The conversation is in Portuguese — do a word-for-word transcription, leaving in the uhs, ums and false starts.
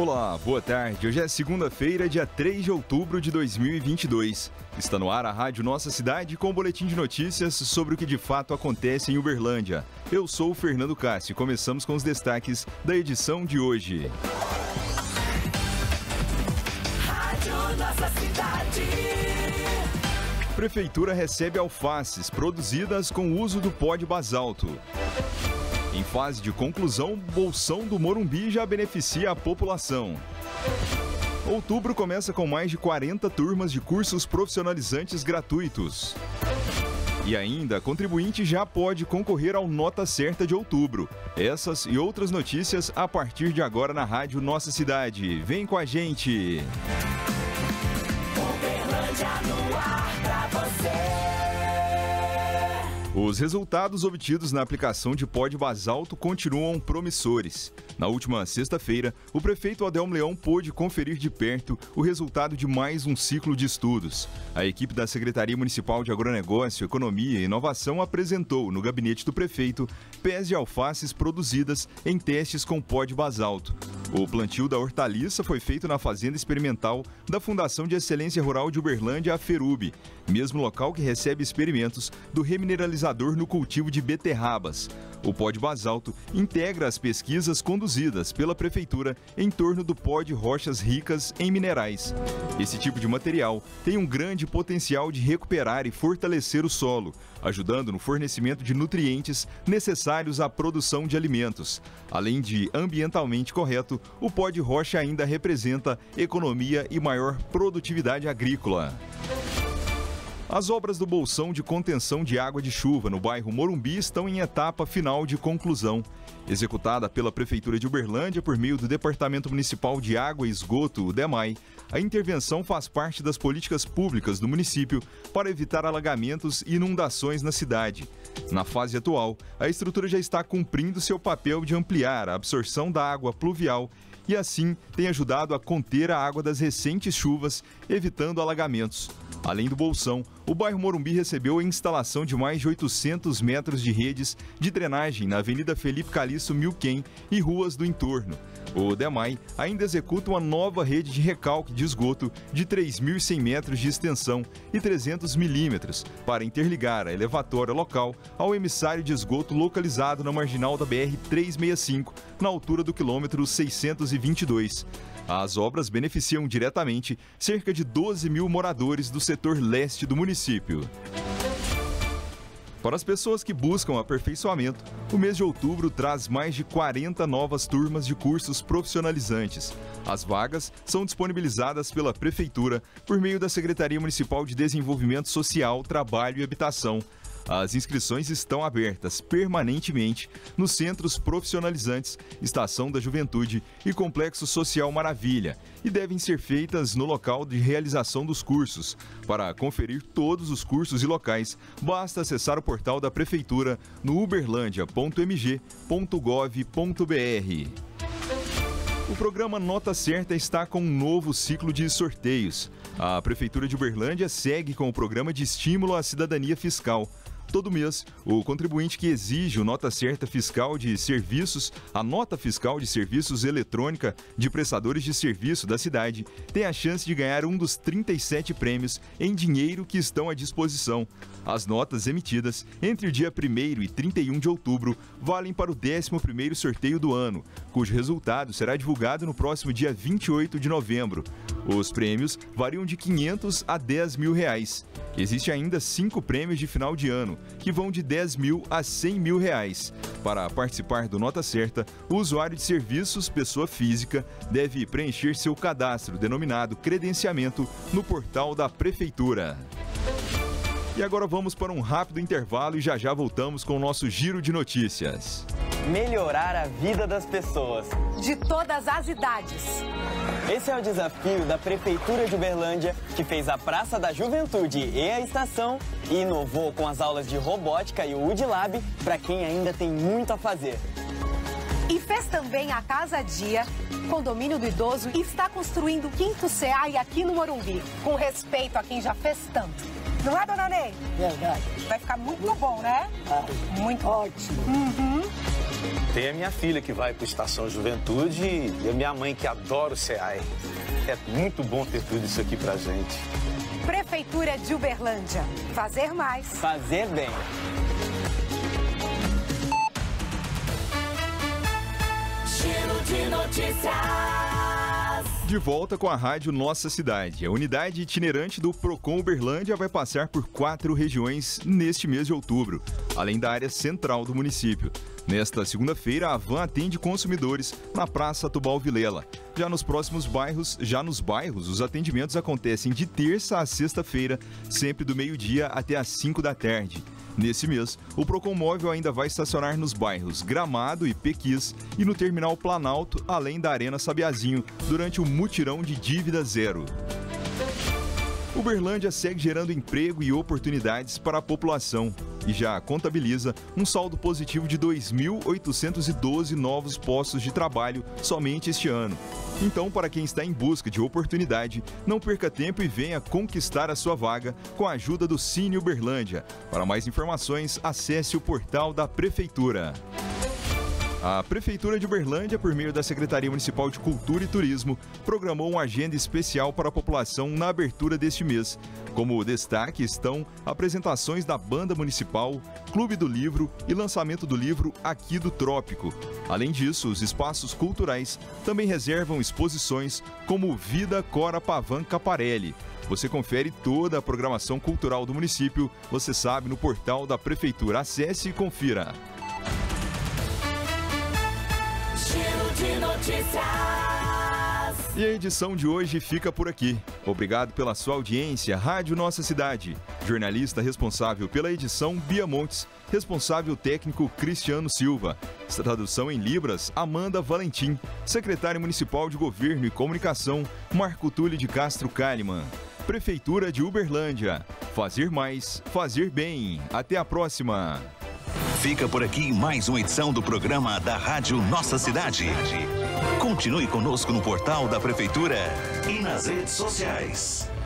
Olá, boa tarde. Hoje é segunda-feira, dia três de outubro de dois mil e vinte e dois. Está no ar a Rádio Nossa Cidade com um boletim de notícias sobre o que de fato acontece em Uberlândia. Eu sou o Fernando Cássio e começamos com os destaques da edição de hoje. Rádio Nossa Cidade. Prefeitura recebe alfaces produzidas com o uso do pó de basalto. Em fase de conclusão, Bolsão do Morumbi já beneficia a população. Outubro começa com mais de quarenta turmas de cursos profissionalizantes gratuitos. E ainda, contribuinte já pode concorrer ao Nota Certa de outubro. Essas e outras notícias a partir de agora na Rádio Nossa Cidade. Vem com a gente! Uberlândia no ar pra você. Os resultados obtidos na aplicação de pó de basalto continuam promissores. Na última sexta-feira, o prefeito Adelmo Leão pôde conferir de perto o resultado de mais um ciclo de estudos. A equipe da Secretaria Municipal de Agronegócio, Economia e Inovação apresentou no gabinete do prefeito pés de alfaces produzidas em testes com pó de basalto. O plantio da hortaliça foi feito na Fazenda Experimental da Fundação de Excelência Rural de Uberlândia, a FERUB, mesmo local que recebe experimentos do remineralizador no cultivo de beterrabas. O pó de basalto integra as pesquisas conduzidas pela Prefeitura em torno do pó de rochas ricas em minerais. Esse tipo de material tem um grande potencial de recuperar e fortalecer o solo, ajudando no fornecimento de nutrientes necessários à produção de alimentos. Além de ambientalmente correto, o pó de rocha ainda representa economia e maior produtividade agrícola. As obras do Bolsão de contenção de água de chuva no bairro Morumbi estão em etapa final de conclusão. Executada pela Prefeitura de Uberlândia por meio do Departamento Municipal de Água e Esgoto, o DEMAI, a intervenção faz parte das políticas públicas do município para evitar alagamentos e inundações na cidade. Na fase atual, a estrutura já está cumprindo seu papel de ampliar a absorção da água pluvial e assim tem ajudado a conter a água das recentes chuvas, evitando alagamentos. Além do Bolsão, o bairro Morumbi recebeu a instalação de mais de oitocentos metros de redes de drenagem na Avenida Felipe Calixto Milquem e ruas do entorno. O DEMAI ainda executa uma nova rede de recalque de esgoto de três mil e cem metros de extensão e trezentos milímetros para interligar a elevatória local ao emissário de esgoto localizado na marginal da B R trezentos e sessenta e cinco, na altura do quilômetro seiscentos e vinte e dois. As obras beneficiam diretamente cerca de doze mil moradores do setor leste do município. Para as pessoas que buscam aperfeiçoamento, o mês de outubro traz mais de quarenta novas turmas de cursos profissionalizantes. As vagas são disponibilizadas pela Prefeitura por meio da Secretaria Municipal de Desenvolvimento Social, Trabalho e Habitação. As inscrições estão abertas permanentemente nos Centros Profissionalizantes, Estação da Juventude e Complexo Social Maravilha e devem ser feitas no local de realização dos cursos. Para conferir todos os cursos e locais, basta acessar o portal da Prefeitura no uberlandia ponto m g ponto gov ponto b r. O programa Nota Certa está com um novo ciclo de sorteios. A Prefeitura de Uberlândia segue com o programa de estímulo à cidadania fiscal. Todo mês, o contribuinte que exige o Nota Certa Fiscal de Serviços, a Nota Fiscal de Serviços Eletrônica de prestadores de serviço da cidade, tem a chance de ganhar um dos trinta e sete prêmios em dinheiro que estão à disposição. As notas emitidas entre o dia primeiro e trinta e um de outubro valem para o décimo primeiro sorteio do ano, cujo resultado será divulgado no próximo dia vinte e oito de novembro. Os prêmios variam de quinhentos a dez mil reais. Existem ainda cinco prêmios de final de ano, que vão de dez mil a cem mil reais. Para participar do Nota Certa, o usuário de serviços, pessoa física, deve preencher seu cadastro, denominado credenciamento, no portal da Prefeitura. E agora vamos para um rápido intervalo e já já voltamos com o nosso giro de notícias. Melhorar a vida das pessoas. De todas as idades. Esse é o desafio da Prefeitura de Uberlândia, que fez a Praça da Juventude e a Estação e inovou com as aulas de robótica e o U D Lab para quem ainda tem muito a fazer. E fez também a Casa Dia, condomínio do idoso, e está construindo o quinto C A I aqui no Morumbi, com respeito a quem já fez tanto. Não é, dona Ney? Verdade. Vai ficar muito bom, né? Ah, muito ótimo. Uhum. Tem a minha filha que vai para a Estação Juventude e a minha mãe que adora o C A E. É muito bom ter tudo isso aqui pra gente. Prefeitura de Uberlândia. Fazer mais. Fazer bem. Giro de notícias. De volta com a Rádio Nossa Cidade. A unidade itinerante do Procon Uberlândia vai passar por quatro regiões neste mês de outubro, além da área central do município. Nesta segunda-feira, a van atende consumidores na Praça Tubal Vilela. Já nos próximos bairros, já nos bairros, os atendimentos acontecem de terça a sexta-feira, sempre do meio-dia até às cinco da tarde. Nesse mês, o Procon Móvel ainda vai estacionar nos bairros Gramado e Pequis e no Terminal Planalto, além da Arena Sabiazinho, durante o mutirão de dívida zero. Uberlândia segue gerando emprego e oportunidades para a população e já contabiliza um saldo positivo de dois mil oitocentos e doze novos postos de trabalho somente este ano. Então, para quem está em busca de oportunidade, não perca tempo e venha conquistar a sua vaga com a ajuda do Cine Uberlândia. Para mais informações, acesse o portal da Prefeitura. A Prefeitura de Uberlândia, por meio da Secretaria Municipal de Cultura e Turismo, programou uma agenda especial para a população na abertura deste mês. Como destaque estão apresentações da Banda Municipal, Clube do Livro e lançamento do livro Aqui do Trópico. Além disso, os espaços culturais também reservam exposições como Vida Cora Pavan Caparelli. Você confere toda a programação cultural do município, você sabe, no portal da Prefeitura. Acesse e confira. De notícias. E a edição de hoje fica por aqui. Obrigado pela sua audiência. Rádio Nossa Cidade. Jornalista responsável pela edição, Bia Montes. Responsável técnico, Cristiano Silva. Tradução em Libras, Amanda Valentim. Secretário Municipal de Governo e Comunicação, Marco Túlio de Castro Kalimann. Prefeitura de Uberlândia. Fazer mais, fazer bem. Até a próxima. Fica por aqui mais uma edição do programa da Rádio Nossa Cidade. Continue conosco no portal da Prefeitura e nas redes sociais.